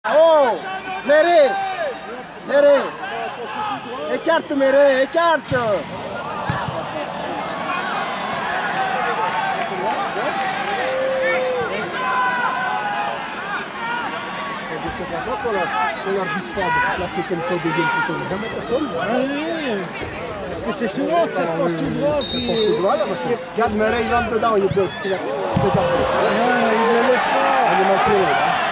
Oh, Méré, Méré, écarte Méré, écarte. Quand l'arbitre parle de se placer comme ça, devient plutôt jamais personne. Parce que c'est souvent que ça passe tout droit. Regarde, Méré, il rentre dedans, il peut. C'est là. Il ne le lève pas. Il est mal pris, là.